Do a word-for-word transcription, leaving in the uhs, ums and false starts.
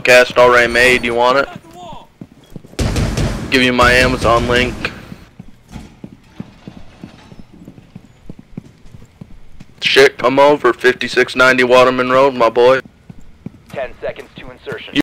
cast already made. You want it? Give you my Amazon link. Shit, come over. fifty-six ninety Waterman Road, my boy. Ten seconds to insertion.